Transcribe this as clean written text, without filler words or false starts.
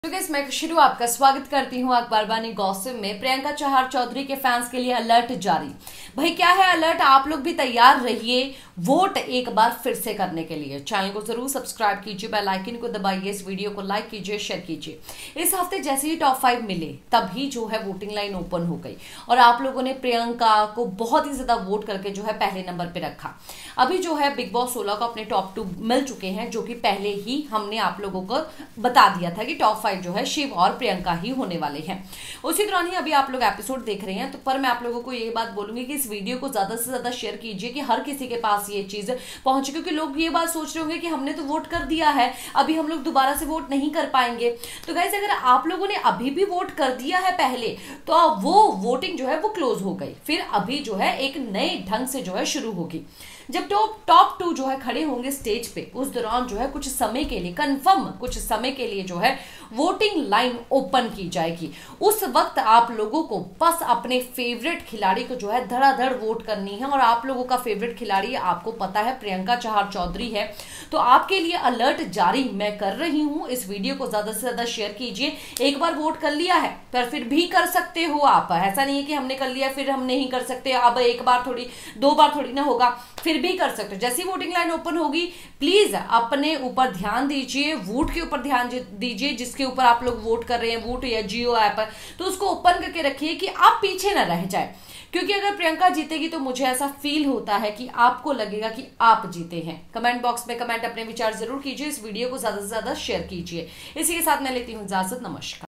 तो गाइस मैं शुरू आपका स्वागत करती हूं अखबार बानी गॉसिप में। प्रियंका चहार चौधरी के फैंस के लिए अलर्ट जारी। भाई क्या है अलर्ट, आप लोग भी तैयार रहिए वोट एक बार फिर से करने के लिए। चैनल को जरूर सब्सक्राइब कीजिए, बेल आइकन को दबाइए, इस वीडियो को लाइक कीजिए, शेयर कीजिए। इस हफ्ते जैसे ही टॉप 5 मिले तभी जो है वोटिंग लाइन ओपन हो गई और आप लोगों ने प्रियंका को बहुत ही ज्यादा वोट करके जो है पहले नंबर पे रखा। अभी जो है बिग बॉस 16 को अपने टॉप 2 मिल चुके हैं, जो कि पहले ही हमने आप लोगों को बता दिया था कि टॉप 5 जो है शिव और प्रियंका ही होने वाले हैं। उसी दौरान ही अभी आप लोग एपिसोड देख रहे हैं, तो पर मैं आप लोगों को ये बात बोलूंगी कि इस वीडियो को ज्यादा से ज्यादा शेयर कीजिए कि हर किसी के पास ये चीज पहुंचे, क्योंकि लोग ये बात सोच रहे होंगे कि हमने तो वोट कर दिया है, अभी हम लोग दोबारा से वोट नहीं कर पाएंगे। तो गाइस अगर आप लोगों ने अभी भी वोट कर दिया है पहले, तो वो वोटिंग जो है वो क्लोज हो गई, फिर अभी जो है एक नए ढंग से जो है शुरू होगी। जब टॉप 2 जो है खड़े होंगे स्टेज पे, उस दौरान जो है कुछ समय के लिए कंफर्म कुछ समय के लिए जो है वोटिंग लाइन ओपन की जाएगी। उस वक्त आप लोगों को बस अपने फेवरेट खिलाड़ी को जो है धड़ाधड़ वोट करनी है। और आप लोगों का फेवरेट खिलाड़ी आपको पता है प्रियंका चहार चौधरी है, तो आपके लिए अलर्ट जारी मैं कर रही हूं। इस वीडियो को ज्यादा से ज्यादा शेयर कीजिए। एक बार वोट कर लिया है पर फिर भी कर सकते हो आप, ऐसा नहीं है कि हमने कर लिया फिर हम नहीं कर सकते। अब एक बार थोड़ी, 2 बार थोड़ी ना होगा, फिर भी कर सकते हो। जैसी वोटिंग लाइन ओपन होगी प्लीज अपने ऊपर ध्यान दीजिए, वोट के ऊपर ध्यान दीजिए जिसके ऊपर आप लोग वोट कर रहे हैं, वोट या जियो ऐप, तो उसको ओपन करके रखिए कि आप पीछे ना रह जाए। क्योंकि अगर प्रियंका जीतेगी तो मुझे ऐसा फील होता है कि आपको लगेगा कि आप जीते हैं। कमेंट बॉक्स में कमेंट अपने विचार जरूर कीजिए, इस वीडियो को ज्यादा से ज्यादा शेयर कीजिए। इसी के साथ मैं लेती हूं इजाजत, नमस्कार।